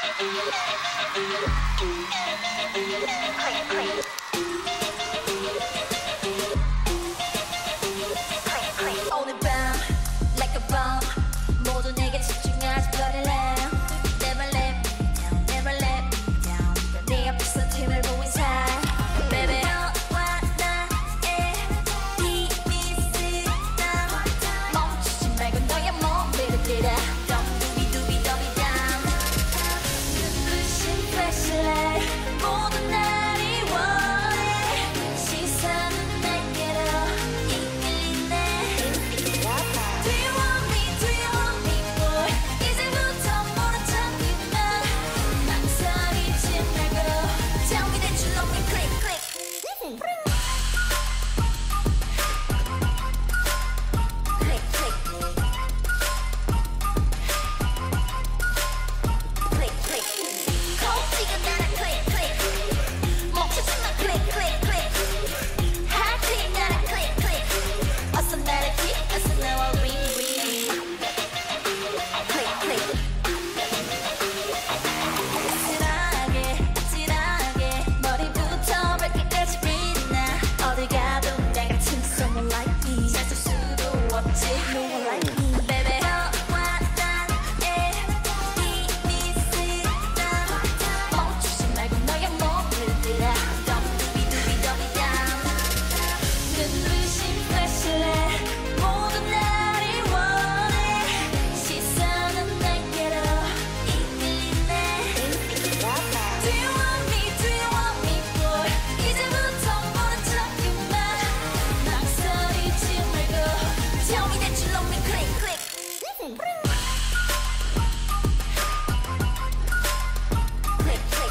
오늘 밤 like a bomb 모두 내게 집중하지 bloody lamb Never let me down, never let me down 네 앞에서 팀을 보인 삶 Baby 너와 나의 비밀스런 멈추지 말고 너의 몸을 들여 두비두비 down 눈부신 flashlight 모두 나를 원해 시선은 내게로 No one like me, baby. 너와 나의 비밀스런 멈추지 말고 너의 몸을 들여 두비두비 down 눈부신 flashlight 모두 나를 원해 시선은 내게로 이끌리네 Do you want me, do you want me boy 이제부터 모른 척 그만 망설이지 말고 Tell me that you love me, click, click. Listen. Click, click.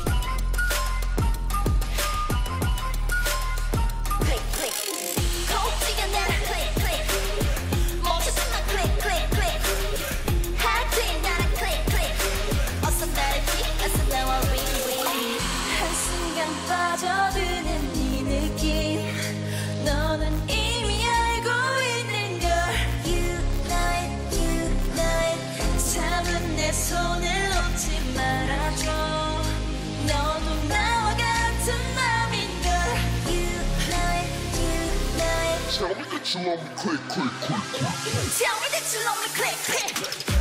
Click, click. 거지가 나를 click, click. 멈춰서 난 click, click, click. 하트에 나를 click, click. 어서 나를 어서 나와 ring, ring. 한순간 빠져드는 네 느낌. 너는 이미 알고 있는 걸. 내 손을 놓지 말아줘 너도 나와 같은 맘인걸 You know it, you know it Tell me that you love me, click, click, click, click. Tell me that you love me, click, click